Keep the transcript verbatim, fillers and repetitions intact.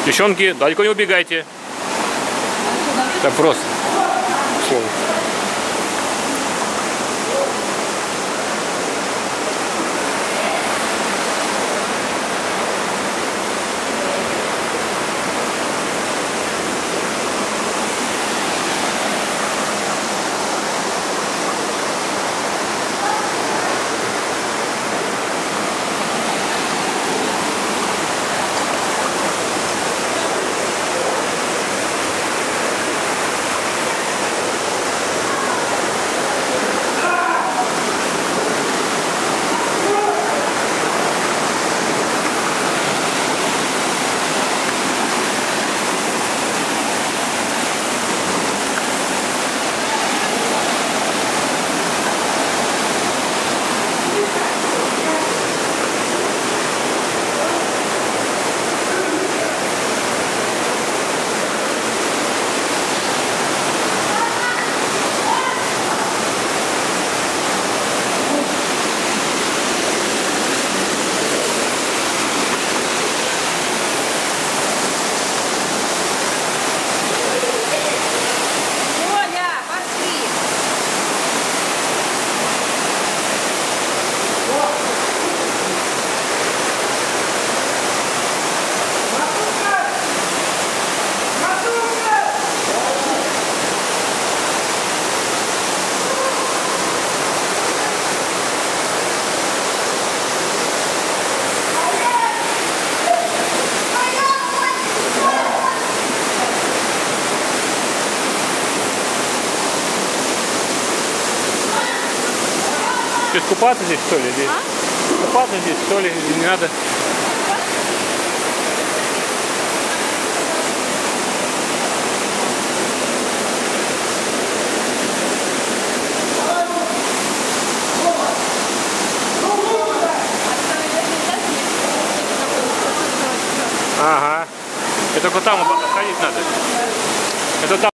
Девчонки, далеко не убегайте. Так просто. Слово. Здесь купаться здесь, что ли? Здесь? А? Купаться здесь, что ли? Не надо. Ага. Это только там ходить надо. Это там.